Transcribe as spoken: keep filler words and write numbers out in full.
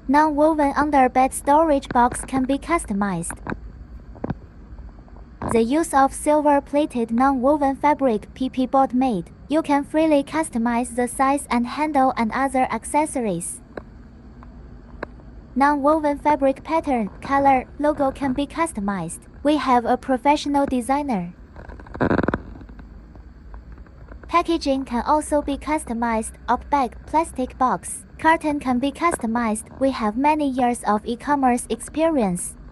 Non-woven underbed storage box can be customized. The use of silver-plated non-woven fabric P P board made. You can freely customize the size and handle and other accessories. Non-woven fabric pattern, color, logo can be customized. We have a professional designer. Packaging can also be customized. Op bag, plastic box, carton can be customized. We have many years of e-commerce experience.